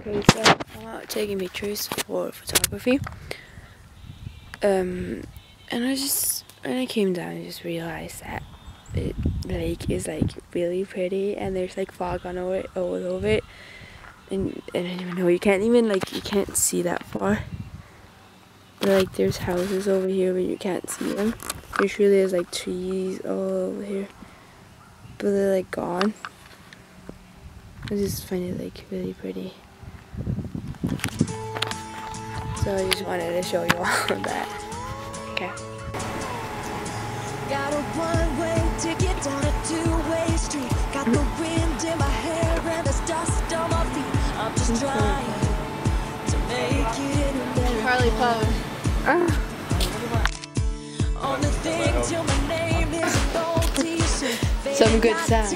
Okay, so I'm out taking pictures for photography. And when I came down, I just realized that the lake is like really pretty, and there's like fog on all over it. And I don't even know, you can't see that far. But like there's houses over here, but you can't see them. There's really is like trees all over here, but they're like gone. I just find it like really pretty. So I just wanted to show you all of that. Okay. Got a one-way ticket down a two-way street. Got the wind in my hair and there's dust on my feet. I'm just trying to make it in there. Charlie Puth. On the thing till my name is a gold t-shirt. Some good sounds.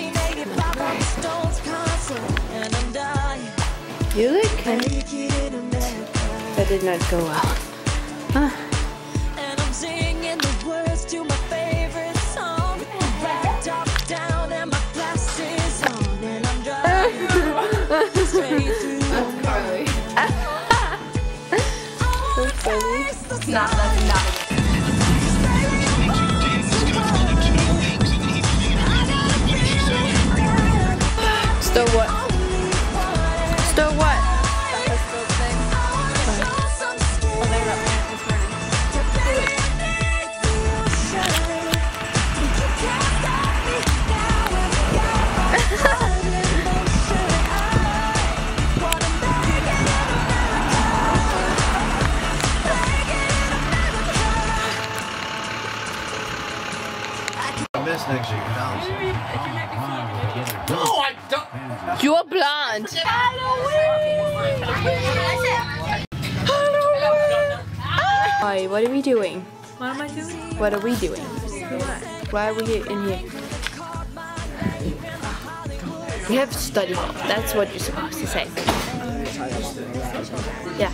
You look kind of... That did not go well. Huh. And I'm singing the words to my favorite song. Right top down and my glasses on. And I'm driving straight through. Carly. So funny. That's not Still what? Still what? No, I don't. You're blonde. Hi, what are we doing? What am I doing? What are we doing? Why are we here in here? We have study hall. That's what you're supposed to say. Yeah.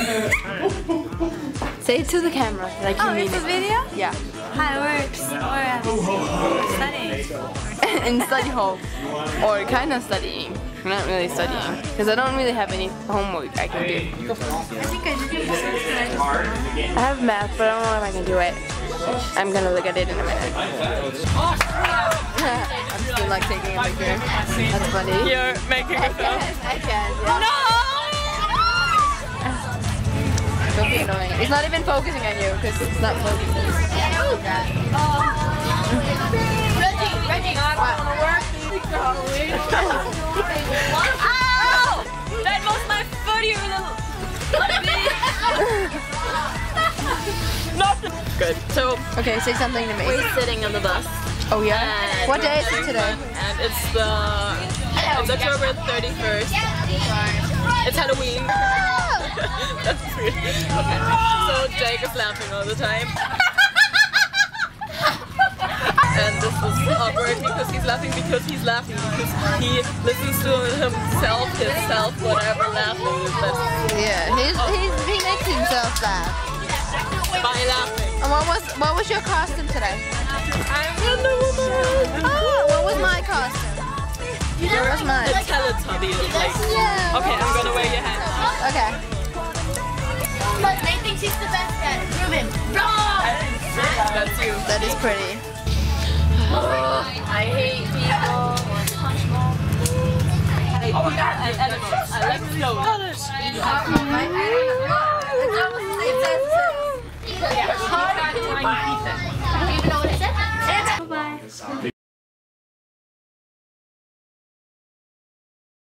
Say it to the camera like you mean it's a it. video? Yeah. How it works. We're studying. In study hall. Or kind of studying. Not really studying. Because I don't really have any homework I can do. I think I did it. I have math, but I don't know if I can do it. I'm gonna look at it in a minute. I'm still like taking a picture. That's funny. You're making a film. I can. Yeah. No! Don't be annoying. It's not even focusing on you because it's not focusing. Reggie, not gonna work. Ow! That was my foot, you little. Nothing. Good. So, Okay, say something to me. we're sitting on the bus. Oh yeah? And What day is it today? And it's October 31st. It's Halloween. That's weird. Okay. So Jake is laughing all the time. And this is awkward because he's laughing because he listens to himself, whatever, laughing is best. Yeah, he makes himself laugh. By laughing. And what was your costume today? I'm Wonder Woman. Oh, what was my costume? What was mine? The Teletubby. Like, Yeah. okay, I'm gonna wear your hat. Okay. But they think she's the best at it. Ruben. That's you. That is pretty. I hate people. Oh my god, and animals. I like floats. Do you even know what it said? Bye-bye.